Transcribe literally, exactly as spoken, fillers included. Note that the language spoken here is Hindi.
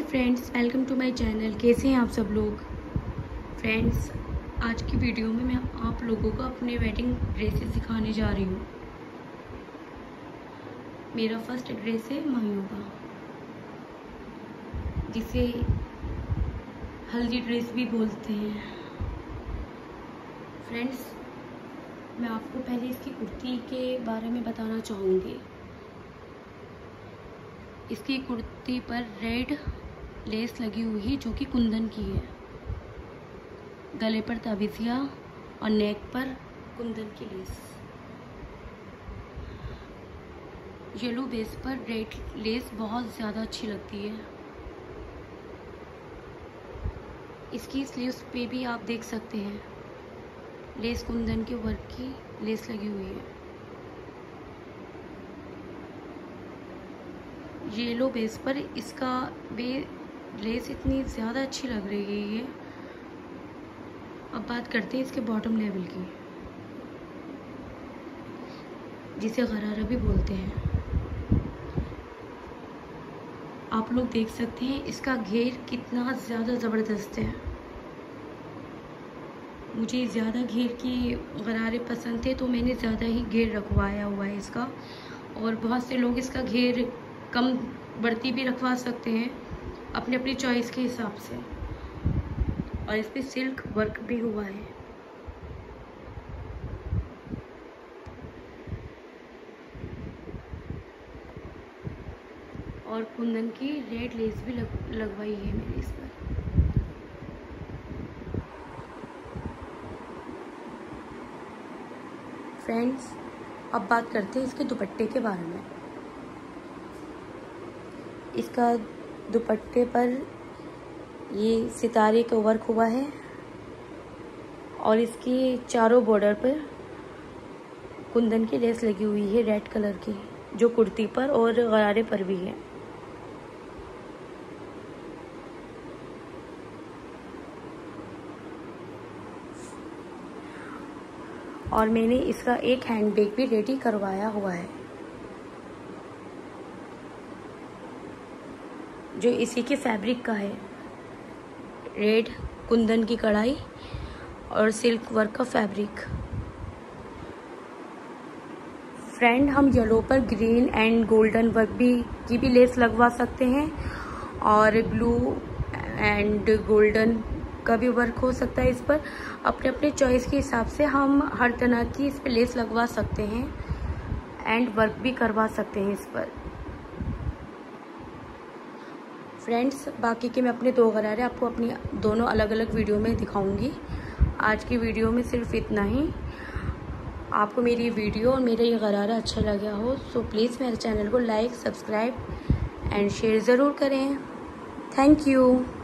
Hi friends, welcome to my channel. कैसे हैं आप सब लोग। फ्रेंड्स, आज की वीडियो में मैं आप लोगों को अपने वेडिंग ड्रेसेस सिखाने जा रही हूँ। मेरा फर्स्ट ड्रेस है माहियों का, जिसे हल्दी ड्रेस भी बोलते हैं। फ्रेंड्स, मैं आपको पहले इसकी कुर्ती के बारे में बताना चाहूँगी। इसकी कुर्ती पर रेड लेस लगी हुई है जो कि कुंदन की है। गले पर ताबिजिया और नेक पर कुंदन की लेस। येलो बेस पर रेड लेस बहुत ज़्यादा अच्छी लगती है। इसकी स्लीव्स पे भी आप देख सकते हैं लेस कुंदन के वर्क की लेस लगी हुई है। येलो बेस पर इसका बे लेस इतनी ज़्यादा अच्छी लग रही है ये। अब बात करते हैं इसके बॉटम लेवल की, जिसे गरारा भी बोलते हैं। आप लोग देख सकते हैं इसका घेर कितना ज़्यादा ज़बरदस्त है। मुझे ज़्यादा घेर की गरारे पसंद थे तो मैंने ज़्यादा ही घेर रखवाया हुआ है इसका। और बहुत से लोग इसका घेर कम बढ़ती भी रखवा सकते हैं अपनी अपनी चॉइस के हिसाब से। और इस पे सिल्क वर्क भी हुआ है। और कुंदन की रेड लेस भी लग, लगवाई है मैंने इस पर। फ्रेंड्स, अब बात करते हैं इसके दुपट्टे के बारे में। इसका दुपट्टे पर ये सितारे का वर्क हुआ है और इसकी चारों बॉर्डर पर कुंदन की लेस लगी हुई है रेड कलर की, जो कुर्ती पर और गरारे पर भी है। और मैंने इसका एक हैंड बैग भी रेडी करवाया हुआ है, जो इसी के फैब्रिक का है। रेड कुंदन की कढ़ाई और सिल्क वर्क का फैब्रिक। फ्रेंड, हम येलो पर ग्रीन एंड गोल्डन वर्क भी की भी लेस लगवा सकते हैं और ब्लू एंड गोल्डन का भी वर्क हो सकता है इस पर। अपने अपने चॉइस के हिसाब से हम हर तरह की इस पर लेस लगवा सकते हैं एंड वर्क भी करवा सकते हैं इस पर। फ्रेंड्स, बाकी के मैं अपने दो गरारे आपको अपनी दोनों अलग अलग वीडियो में दिखाऊंगी। आज की वीडियो में सिर्फ इतना ही। आपको मेरी वीडियो और मेरा ये गरारा अच्छा लगा हो तो प्लीज़ मेरे चैनल को लाइक, सब्सक्राइब एंड शेयर ज़रूर करें। Thank you.